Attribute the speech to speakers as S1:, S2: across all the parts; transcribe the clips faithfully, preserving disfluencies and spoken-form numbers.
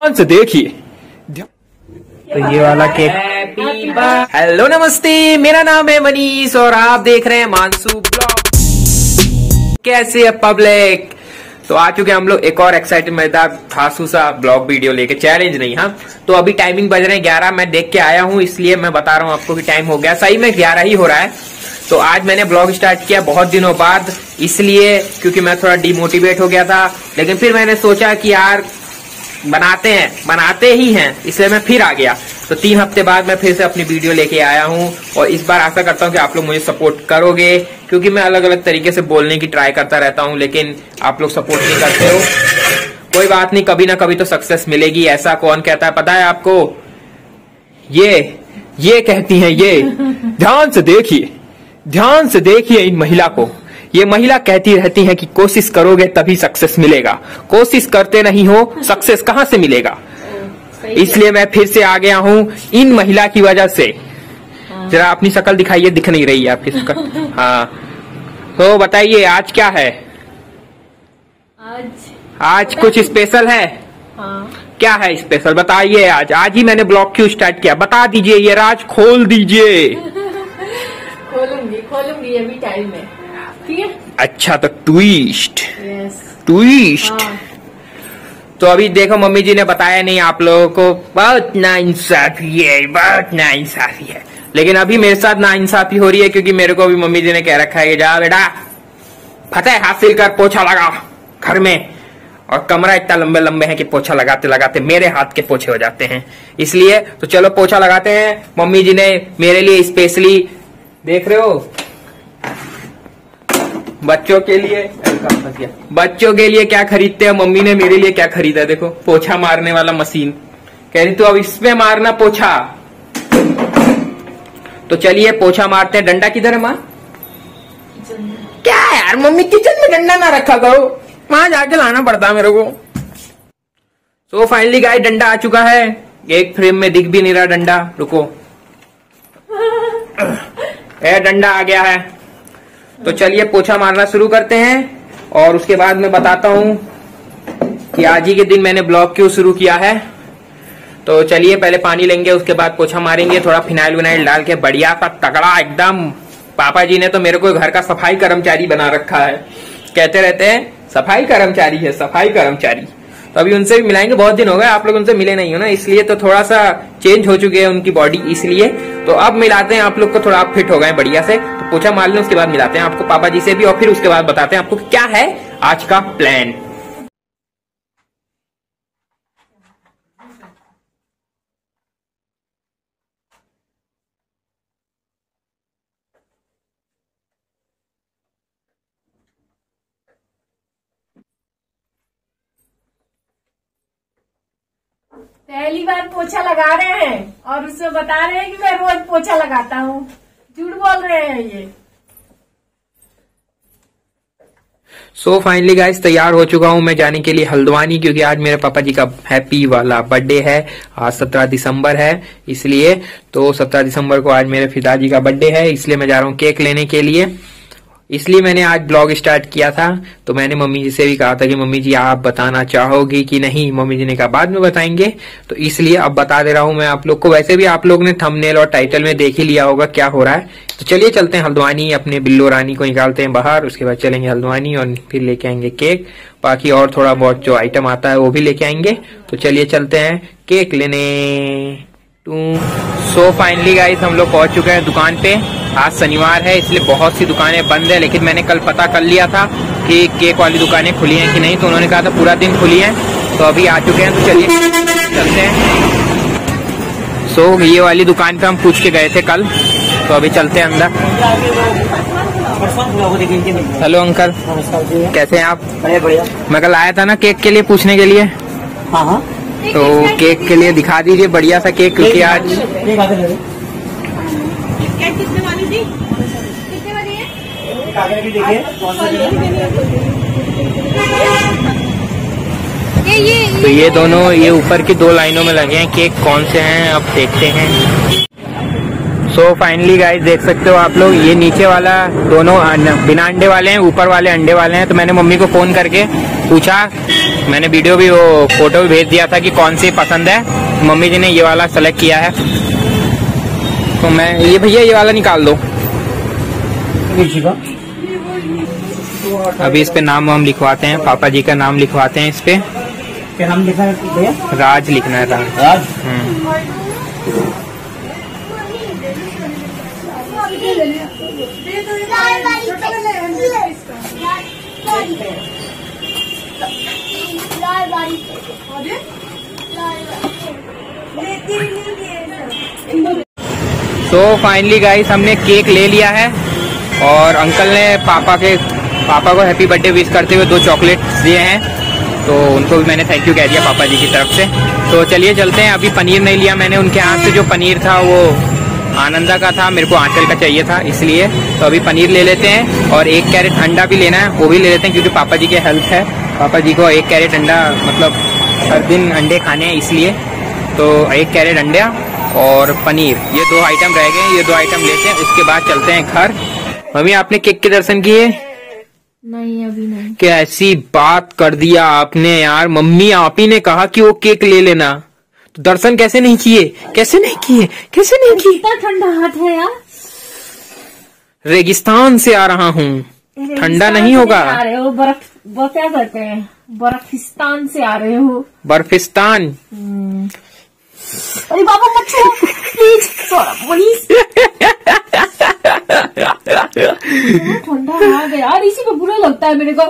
S1: से देखिए तो ये वाला केक। हेलो नमस्ते, मेरा नाम है मनीष और आप देख रहे हैं मानसू ब्लॉग। कैसे है पब्लिक? तो आ चुके हैं हम लोग एक और एक्साइटेड मजेदार धांसू सा ब्लॉग वीडियो लेके। चैलेंज नहीं, हाँ। तो अभी टाइमिंग बज रहे हैं ग्यारह। मैं देख के आया हूँ इसलिए मैं बता रहा हूँ आपको कि टाइम हो गया। सही में ग्यारह ही हो रहा है। तो आज मैंने ब्लॉग स्टार्ट किया बहुत दिनों बाद, इसलिए क्योंकि मैं थोड़ा डिमोटिवेट हो गया था। लेकिन फिर मैंने सोचा कि यार बनाते हैं, बनाते ही हैं, इसलिए मैं फिर आ गया। तो तीन हफ्ते बाद मैं फिर से अपनी वीडियो लेके आया हूँ और इस बार आशा करता हूँ कि आप लोग मुझे सपोर्ट करोगे, क्योंकि मैं अलग अलग तरीके से बोलने की ट्राई करता रहता हूँ लेकिन आप लोग सपोर्ट नहीं करते हो। कोई बात नहीं, कभी ना कभी तो सक्सेस मिलेगी। ऐसा कौन कहता है पता है आपको? ये ये कहती हैं ये। ध्यान से देखिए, ध्यान से देखिए इन महिला को। ये महिला कहती रहती है कि कोशिश करोगे तभी सक्सेस मिलेगा, कोशिश करते नहीं हो सक्सेस कहां से मिलेगा। इसलिए मैं फिर से आ गया हूं इन महिला की वजह से। जरा अपनी शक्ल दिखाइए, दिख नहीं रही है आपकी शक्ल। हाँ, तो बताइए आज क्या है?
S2: आज
S1: आज कुछ स्पेशल है?
S2: हाँ।
S1: क्या है स्पेशल बताइए। आज आज ही मैंने ब्लॉग क्यों स्टार्ट किया, बता दीजिए, ये राज खोल दीजिए।
S2: खोलूंगी खोलूंगी अभी टाइम है, ठीक है।
S1: अच्छा, तो ट्विस्ट
S2: यस
S1: ट्विस्ट।
S2: हाँ।
S1: तो अभी देखो मम्मी जी ने बताया नहीं आप लोगों को। बहुत नाइंसाफी है, बहुत नाइंसाफी है। लेकिन अभी मेरे साथ नाइंसाफी हो रही है क्योंकि मेरे को अभी मम्मी जी ने कह रखा है कि जा बेटा फतेह हाथ सिल कर पोछा लगा घर में। और कमरा इतना लंबे लंबे है कि पोछा लगाते लगाते मेरे हाथ के पोछे हो जाते हैं। इसलिए तो चलो पोछा लगाते हैं। मम्मी जी ने मेरे लिए स्पेशली, देख रहे हो, बच्चों के लिए बच्चों के लिए क्या खरीदते हैं मम्मी ने मेरे लिए क्या खरीदा, देखो पोछा मारने वाला मशीन। कह रही तो अब इसमें मारना पोछा। तो चलिए पोछा मारते हैं। डंडा किधर है माँ? क्या यार मम्मी, किचन में डंडा ना रखा करो, वहां जाके लाना पड़ता है मेरे को। सो फाइनली गाइस डंडा आ चुका है। एक फ्रेम में दिख भी नहीं रहा डंडा, रुको। ए डंडा आ गया है। तो चलिए पोछा मारना शुरू करते हैं और उसके बाद मैं बताता हूँ कि आज ही के दिन मैंने ब्लॉग क्यों शुरू किया है। तो चलिए पहले पानी लेंगे, उसके बाद पोछा मारेंगे, थोड़ा फिनाइल विनाइल डाल के बढ़िया सा तगड़ा एकदम। पापा जी ने तो मेरे को घर का सफाई कर्मचारी बना रखा है। कहते रहते हैं सफाई कर्मचारी है, सफाई कर्मचारी। तो अभी उनसे भी मिलाएंगे, बहुत दिन हो गए आप लोग उनसे मिले नहीं हो ना, इसलिए तो थोड़ा सा चेंज हो चुके हैं उनकी बॉडी, इसलिए तो अब मिलाते हैं आप लोग को। थोड़ा आप फिट हो गए बढ़िया से। तो पोछा मार लें, उसके बाद मिलाते हैं आपको पापा जी से भी और फिर उसके बाद बताते हैं आपको क्या है आज का प्लान।
S2: पहली बार पोछा लगा रहे हैं और उसमें बता रहे हैं कि मैं रोज पोछा लगाता हूँ। झूठ बोल रहे हैं ये।
S1: सो फाइनली गाइस तैयार हो चुका हूं मैं जाने के लिए हल्द्वानी, क्योंकि आज मेरे पापा जी का हैप्पी वाला बर्थडे है। आज सत्रह दिसंबर है, इसलिए तो सत्रह दिसंबर को आज मेरे पिताजी का बर्थडे है, इसलिए मैं जा रहा हूँ केक लेने के लिए। इसलिए मैंने आज ब्लॉग स्टार्ट किया था। तो मैंने मम्मी जी से भी कहा था कि मम्मी जी आप बताना चाहोगी कि नहीं। मम्मी जी ने कहा बाद में बताएंगे, तो इसलिए अब बता दे रहा हूं मैं आप लोग को। वैसे भी आप लोग ने थंबनेल और टाइटल में देख ही लिया होगा क्या हो रहा है। तो चलिए चलते हैं हल्द्वानी, अपने बिल्लो रानी को निकालते हैं बाहर, उसके बाद चलेंगे हल्द्वानी और फिर लेके आएंगे केक। बाकी और थोड़ा बहुत जो आइटम आता है वो भी लेके आएंगे। तो चलिए चलते हैं केक लेने। सो फाइनली गाइस हम लोग पहुंच चुके हैं दुकान पे। आज शनिवार है इसलिए बहुत सी दुकानें बंद है, लेकिन मैंने कल पता कर लिया था कि केक वाली दुकानें खुली हैं कि नहीं, तो उन्होंने कहा था पूरा दिन खुली हैं। तो अभी आ चुके हैं, तो चलिए चलते हैं। सो so, ये वाली दुकान पे हम पूछ के गए थे कल, तो अभी चलते हैं अंदर। हेलो अंकल, कैसे हैं आप? बढ़िया। मैं कल आया था ना केक के लिए पूछने के लिए।
S3: हाँ हाँ।
S1: तो केक के लिए दिखा दीजिए बढ़िया सा केक, क्योंकि आज
S2: कितने वाली थी? कितने वाली है? ये ये
S1: तो ये दोनों ये ऊपर की दो लाइनों में लगे हैं केक, कौन से हैं अब देखते हैं। सो फाइनली गाइस देख सकते हो आप लोग, ये नीचे वाला दोनों बिना अंडे वाले हैं, ऊपर वाले अंडे वाले हैं। तो मैंने मम्मी को फोन करके पूछा, मैंने वीडियो भी वो फोटो भी भेज दिया था कि कौन सी पसंद है। मम्मी जी ने ये वाला सेलेक्ट किया है। तो मैं ये भैया ये वाला निकाल दो। अभी इस पे नाम हम लिखवाते हैं, पापा जी का नाम लिखवाते हैं। इस पे
S3: क्या नाम लिखना है भैया?
S1: राज लिखना है। राज,
S3: राज?
S1: तो फाइनली गाइस हमने केक ले लिया है और अंकल ने पापा के पापा को हैप्पी बर्थडे विश करते हुए दो चॉकलेट्स दिए हैं। तो उनको भी मैंने थैंक यू कह दिया पापा जी की तरफ से। तो चलिए चलते हैं। अभी पनीर नहीं लिया मैंने उनके हाथ से, जो पनीर था वो आनंदा का था, मेरे को आंचल का चाहिए था इसलिए। तो अभी पनीर ले लेते हैं और एक कैरेट अंडा भी लेना है, वो भी ले लेते हैं क्योंकि पापा जी के हेल्थ है। पापा जी को एक कैरेट अंडा मतलब हर दिन अंडे खाने हैं इसलिए। तो एक कैरेट अंडा और पनीर, ये दो आइटम रह गए, ये दो आइटम लेते हैं, उसके बाद चलते हैं घर। मम्मी आपने केक के दर्शन किए?
S2: नहीं अभी नहीं।
S1: क्या ऐसी बात कर दिया आपने यार। मम्मी आप ही ने कहा कि वो केक ले लेना, तो दर्शन कैसे नहीं किए? कैसे नहीं किए? कैसे नहीं किए?
S2: इतना ठंडा हाथ है यार।
S1: रेगिस्तान से आ रहा हूँ, ठंडा नहीं होगा।
S2: आ रहे हो बर्फ, वो क्या कहते हैं, बर्फिस्तान से आ रहे हो।
S1: बर्फिस्तान।
S2: अरे बाबा मत छो प्लीज, प्लीज। ठंडा आ गया यार, इसी पे बुरा लगता है मेरे को।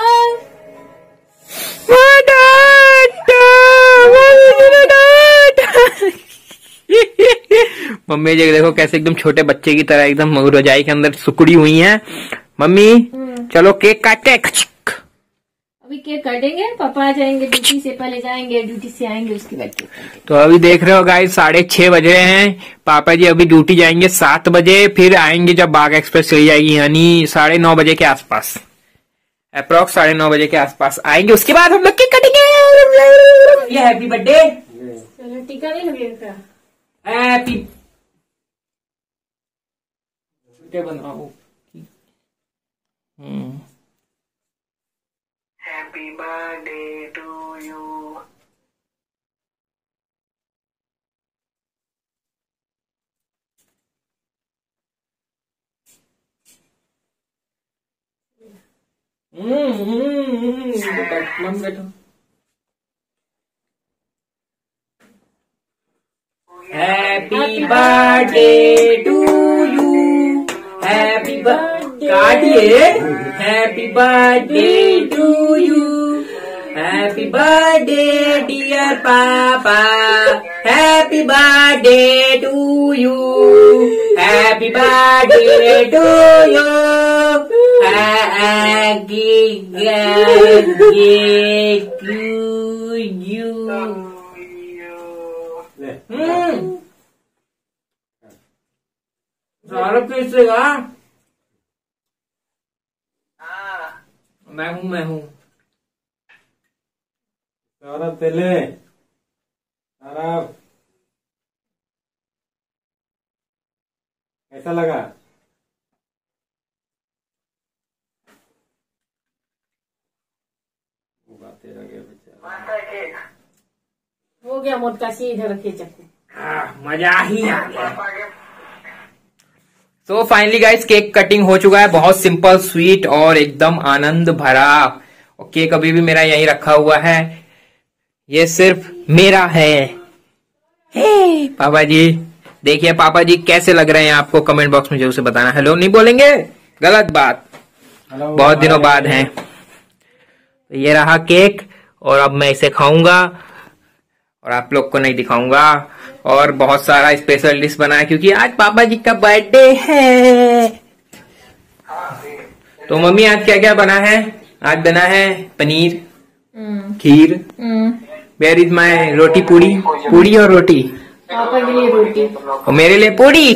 S1: मम्मी जी देखो कैसे एकदम छोटे बच्चे की तरह एकदम रजाई के अंदर सुकड़ी हुई हैं। मम्मी चलो केक काटते हैं।
S2: अभी केक काटेंगे, पापा आ जाएंगे ड्यूटी से, पहले जाएंगे ड्यूटी से आएंगे उसके बाद केक काटेंगे।
S1: तो अभी देख रहे हो गाइस साढ़े छह बज रहे हैं। पापा जी अभी ड्यूटी जाएंगे सात बजे, फिर आएंगे जब बाघ एक्सप्रेस चली जाएगी, यानी साढ़े नौ बजे के आसपास, अप्रोक्स साढ़े नौ बजे के आसपास आएंगे। उसके बाद हम लोग केक काटेंगे। ये हैप्पी बर्थडे।
S2: चलो टीका नहीं लगेगा?
S1: हैप्पी बर्थडे बनाओ। Hmm happy birthday to you. Hmm hmm बैठो। Happy birthday to you, happy birthday. काटिए। Happy birthday to you, happy birthday dear papa, happy birthday to you, happy birthday to you, happy birthday to you. Hmm सारा कैसे गा? मैं हूँ मैं हूँ
S3: सारा तेले सारा कैसा लगा?
S2: हो गया मोटका सी, इधर रखिए चक्कू।
S1: मजा ही आ गया। तो फाइनली गाइस केक कटिंग हो चुका है, बहुत सिंपल स्वीट और एकदम आनंद भरा। और केक अभी भी मेरा यहीं रखा हुआ है, ये सिर्फ मेरा है। हे पापा जी देखिए, पापा जी कैसे लग रहे हैं आपको कमेंट बॉक्स में जरूर से बताना। हेलो नहीं बोलेंगे, गलत बात, बहुत दिनों बाद हैं। तो ये रहा केक और अब मैं इसे खाऊंगा और आप लोग को नहीं दिखाऊंगा। और बहुत सारा स्पेशल डिश बना है क्योंकि आज पापा जी का बर्थडे है। तो मम्मी आज क्या क्या बना है? आज बना है paneer, kheer, where is my roti, पूड़ी पूड़ी और रोटी।
S2: पापा के लिए रोटी
S1: और मेरे लिए पूड़ी।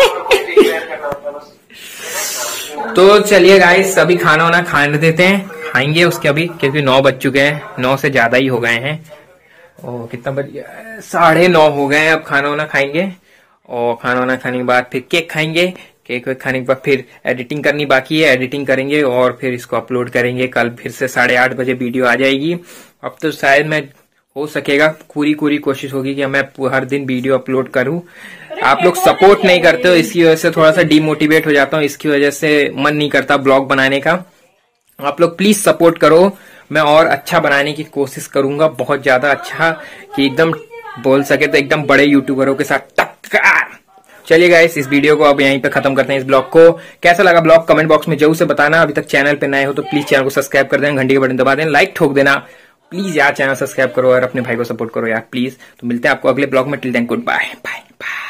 S1: तो चलिए गाइस अभी खाना वाना खाने देते हैं, खाएंगे उसके अभी, क्योंकि नौ बज चुके हैं, नौ से ज्यादा ही हो गए हैं। ओ कितना बज गया? साढ़े नौ हो गए हैं। अब खाना वाना खाएंगे और खाना वाना खाने के बाद फिर केक खाएंगे। केक वेक खाने के बाद फिर एडिटिंग करनी बाकी है, एडिटिंग करेंगे और फिर इसको अपलोड करेंगे। कल फिर से साढ़े आठ बजे वीडियो आ जाएगी। अब तो शायद मैं हो सकेगा, पूरी पूरी कोशिश होगी कि मैं हर दिन वीडियो अपलोड करूं। आप लोग सपोर्ट नहीं करते हो, इसकी वजह से थोड़ा सा डिमोटिवेट हो जाता हूं, इसकी वजह से मन नहीं करता ब्लॉग बनाने का। आप लोग प्लीज सपोर्ट करो, मैं और अच्छा बनाने की कोशिश करूंगा, बहुत ज्यादा अच्छा, कि एकदम बोल सके तो एकदम बड़े यूट्यूबरों के साथ टक्कर। चलिए गाइस, इस वीडियो को अब यहीं पे खत्म करते हैं। इस ब्लॉग को कैसा लगा ब्लॉग कमेंट बॉक्स में जरूर से बताना। अभी तक चैनल पे नए हो तो प्लीज चैनल को सब्सक्राइब कर देना, घंटी के बटन दबा देना, लाइक ठोक देना प्लीज यार, चैनल सब्सक्राइब करो और अपने भाई को सपोर्ट करो यार प्लीज। तो मिलते हैं आपको अगले ब्लॉग में, till then goodbye bye bye.